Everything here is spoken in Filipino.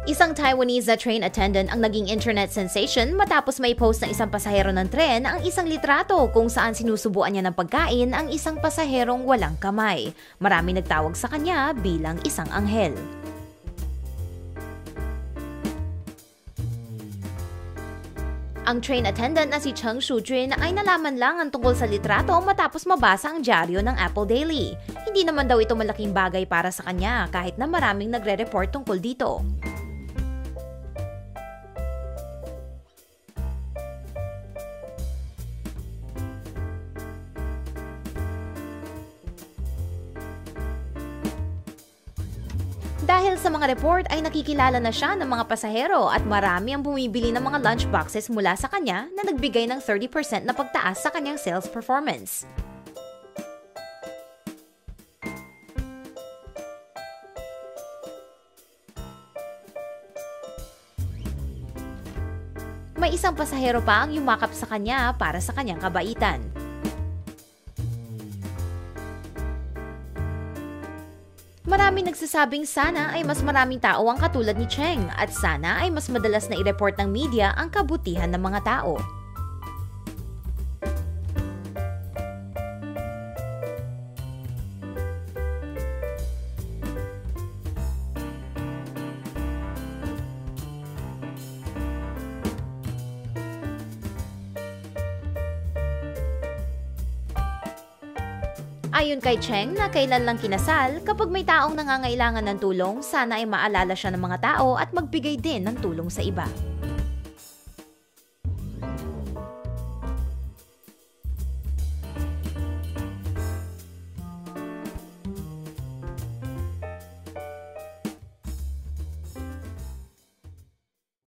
Isang Taiwanese na train attendant ang naging internet sensation matapos may post ng isang pasahero ng tren ang isang litrato kung saan sinusubuan niya ng pagkain ang isang pasaherong walang kamay. Marami nagtawag sa kanya bilang isang anghel. Ang train attendant na si Cheng Shujun ay nalaman lang ang tungkol sa litrato matapos mabasa ang dyaryo ng Apple Daily. Hindi naman daw ito malaking bagay para sa kanya kahit na maraming nagre-report tungkol dito. Dahil sa mga report ay nakikilala na siya ng mga pasahero at marami ang bumibili ng mga lunch boxes mula sa kanya na nagbigay ng 30% na pagtaas sa kanyang sales performance. May isang pasahero pa ang yumakap sa kanya para sa kanyang kabaitan. Maraming nagsasabing sana ay mas maraming tao ang katulad ni Cheng at sana ay mas madalas na i-report ng media ang kabutihan ng mga tao. Ayon kay Cheng na kailan lang kinasal, kapag may taong nangangailangan ng tulong, sana ay maalala siya ng mga tao at magbigay din ng tulong sa iba.